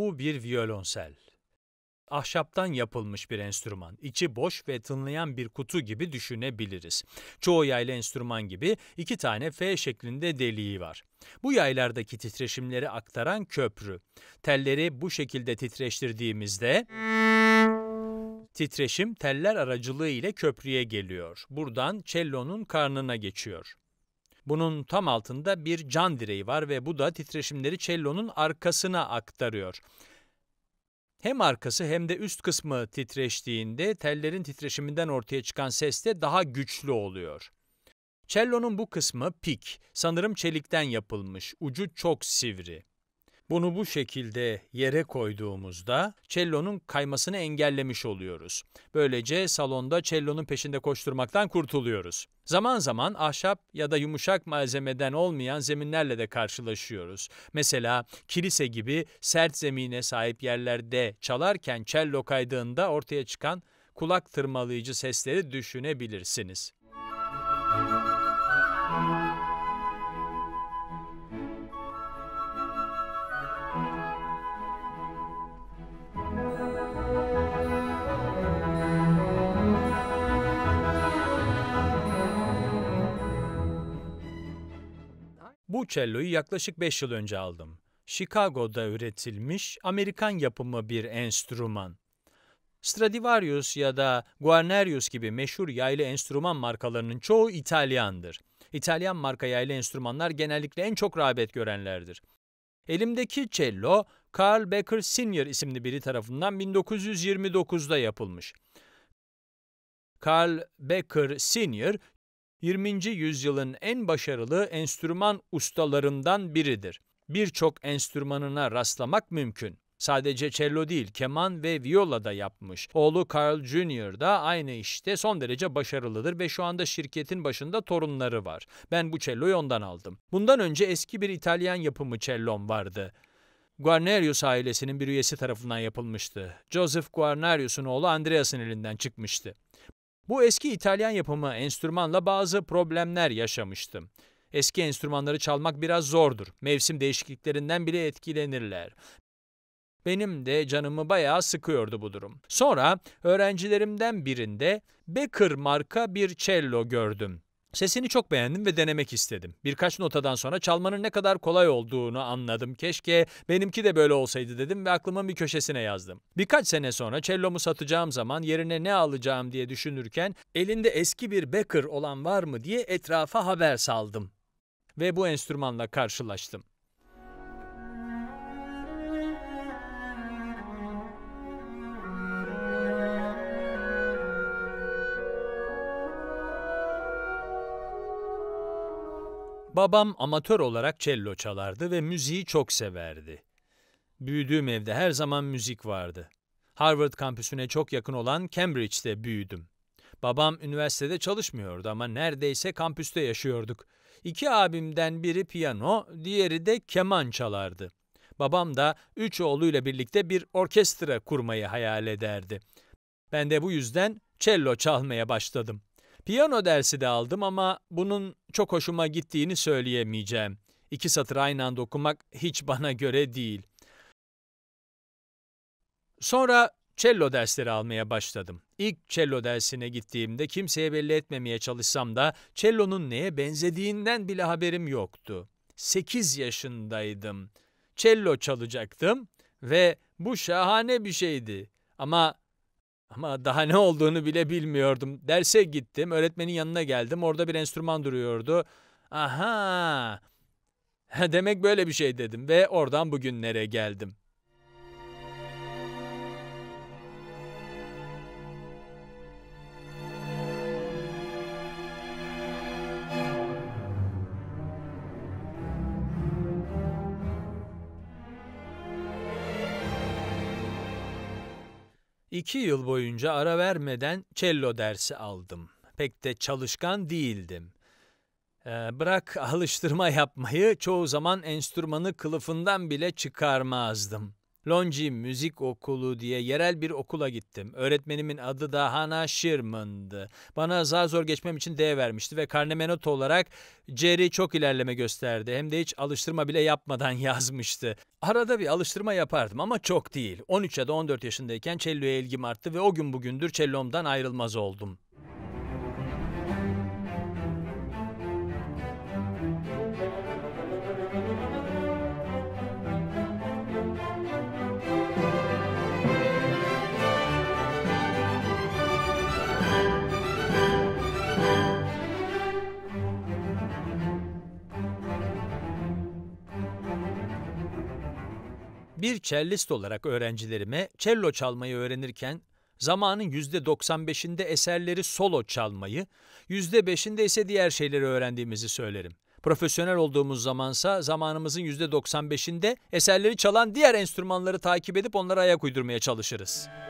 Bu bir violonsel. Ahşaptan yapılmış bir enstrüman. İçi boş ve tınlayan bir kutu gibi düşünebiliriz. Çoğu yaylı enstrüman gibi 2 tane F şeklinde deliği var. Bu yaylardaki titreşimleri aktaran köprü. Telleri bu şekilde titreştirdiğimizde titreşim teller aracılığı ile köprüye geliyor. Buradan cellonun karnına geçiyor. Bunun tam altında bir can direği var ve bu da titreşimleri cellonun arkasına aktarıyor. Hem arkası hem de üst kısmı titreştiğinde tellerin titreşiminden ortaya çıkan ses de daha güçlü oluyor. Cellonun bu kısmı pik, sanırım çelikten yapılmış, ucu çok sivri. Bunu bu şekilde yere koyduğumuzda cellonun kaymasını engellemiş oluyoruz. Böylece salonda cellonun peşinde koşturmaktan kurtuluyoruz. Zaman zaman ahşap ya da yumuşak malzemeden olmayan zeminlerle de karşılaşıyoruz. Mesela kilise gibi sert zemine sahip yerlerde çalarken cello kaydığında ortaya çıkan kulak tırmalayıcı sesleri düşünebilirsiniz. Bu celloyu yaklaşık 5 yıl önce aldım. Chicago'da üretilmiş, Amerikan yapımı bir enstrüman. Stradivarius ya da Guarnerius gibi meşhur yaylı enstrüman markalarının çoğu İtalyandır. İtalyan marka yaylı enstrümanlar genellikle en çok rağbet görenlerdir. Elimdeki cello, Carl Becker Sr. isimli biri tarafından 1929'da yapılmış. Carl Becker Sr., 20. yüzyılın en başarılı enstrüman ustalarından biridir. Birçok enstrümanına rastlamak mümkün. Sadece cello değil, keman ve viola da yapmış. Oğlu Carl Jr. da aynı işte son derece başarılıdır ve şu anda şirketin başında torunları var. Ben bu celloyu ondan aldım. Bundan önce eski bir İtalyan yapımı cellom vardı. Guarnerius ailesinin bir üyesi tarafından yapılmıştı. Joseph Guarnerius'un oğlu Andreas'ın elinden çıkmıştı. Bu eski İtalyan yapımı enstrümanla bazı problemler yaşamıştım. Eski enstrümanları çalmak biraz zordur. Mevsim değişikliklerinden bile etkilenirler. Benim de canımı bayağı sıkıyordu bu durum. Sonra öğrencilerimden birinde Becker marka bir cello gördüm. Sesini çok beğendim ve denemek istedim. Birkaç notadan sonra çalmanın ne kadar kolay olduğunu anladım. Keşke benimki de böyle olsaydı dedim ve aklımın bir köşesine yazdım. Birkaç sene sonra cellomu satacağım zaman yerine ne alacağım diye düşünürken elinde eski bir Becker olan var mı diye etrafa haber saldım. Ve bu enstrümanla karşılaştım. Babam amatör olarak cello çalardı ve müziği çok severdi. Büyüdüğüm evde her zaman müzik vardı. Harvard kampüsüne çok yakın olan Cambridge'de büyüdüm. Babam üniversitede çalışmıyordu ama neredeyse kampüste yaşıyorduk. 2 abimden biri piyano, diğeri de keman çalardı. Babam da 3 oğluyla birlikte bir orkestra kurmayı hayal ederdi. Ben de bu yüzden cello çalmaya başladım. Piyano dersi de aldım ama bunun çok hoşuma gittiğini söyleyemeyeceğim. 2 satır aynı anda okumak hiç bana göre değil. Sonra cello dersleri almaya başladım. İlk cello dersine gittiğimde kimseye belli etmemeye çalışsam da cellonun neye benzediğinden bile haberim yoktu. 8 yaşındaydım. Cello çalacaktım ve bu şahane bir şeydi. Ama daha ne olduğunu bile bilmiyordum. Derse gittim, öğretmenin yanına geldim. Orada bir enstrüman duruyordu. Aha! Demek böyle bir şey dedim ve oradan bugünlere geldim. İki yıl boyunca ara vermeden cello dersi aldım. Pek de çalışkan değildim. Bırak alıştırma yapmayı, çoğu zaman enstrümanı kılıfından bile çıkarmazdım. Longi Müzik Okulu diye yerel bir okula gittim. Öğretmenimin adı da Hannah Sherman'dı. Bana zar zor geçmem için D vermişti ve karneme not olarak Jerry çok ilerleme gösterdi. Hem de hiç alıştırma bile yapmadan yazmıştı. Arada bir alıştırma yapardım ama çok değil. 13 ya da 14 yaşındayken celloya ilgim arttı ve o gün bugündür cellomdan ayrılmaz oldum. Bir cellist olarak öğrencilerime cello çalmayı öğrenirken zamanın %95'inde eserleri solo çalmayı, %5'inde ise diğer şeyleri öğrendiğimizi söylerim. Profesyonel olduğumuz zamansa zamanımızın %95'inde eserleri çalan diğer enstrümanları takip edip onlara ayak uydurmaya çalışırız.